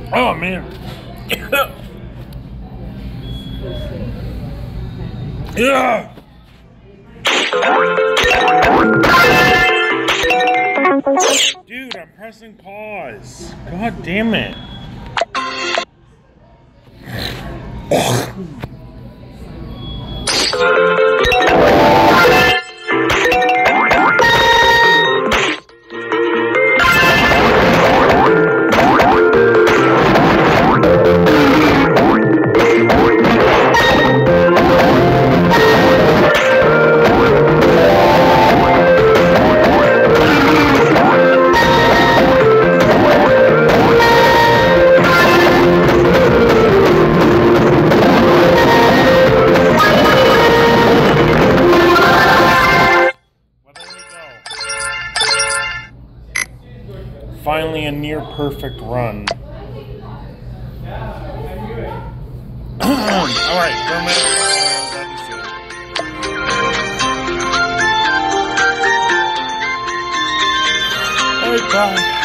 Oh man. Yeah. Dude, I'm pressing pause. God damn it. Finally, a near perfect run. Alright, Alright, bye.